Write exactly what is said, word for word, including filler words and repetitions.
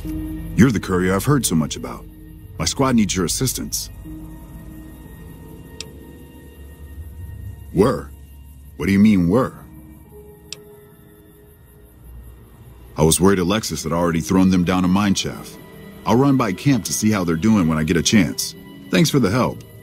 You're the courier I've heard so much about. My squad needs your assistance. Were? What do you mean, were? I was worried Alexis had already thrown them down a mine shaft. I'll run by camp to see how they're doing when I get a chance. Thanks for the help.